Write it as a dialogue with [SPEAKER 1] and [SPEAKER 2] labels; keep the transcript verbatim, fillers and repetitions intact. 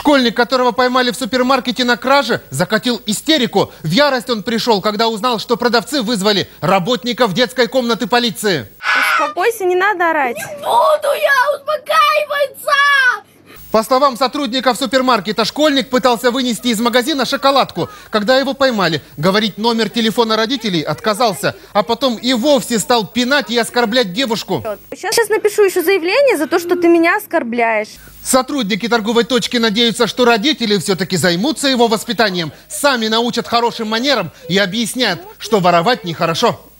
[SPEAKER 1] Школьник, которого поймали в супермаркете на краже, закатил истерику. В ярость он пришел, когда узнал, что продавцы вызвали работников детской комнаты полиции.
[SPEAKER 2] Успокойся, не надо орать.
[SPEAKER 3] Не буду я успокаиваться!
[SPEAKER 1] По словам сотрудников супермаркета, школьник пытался вынести из магазина шоколадку. Когда его поймали, говорить номер телефона родителей отказался, а потом и вовсе стал пинать и оскорблять девушку.
[SPEAKER 2] Сейчас, сейчас напишу еще заявление за то, что ты меня оскорбляешь.
[SPEAKER 1] Сотрудники торговой точки надеются, что родители все-таки займутся его воспитанием, сами научат хорошим манерам и объяснят, что воровать нехорошо.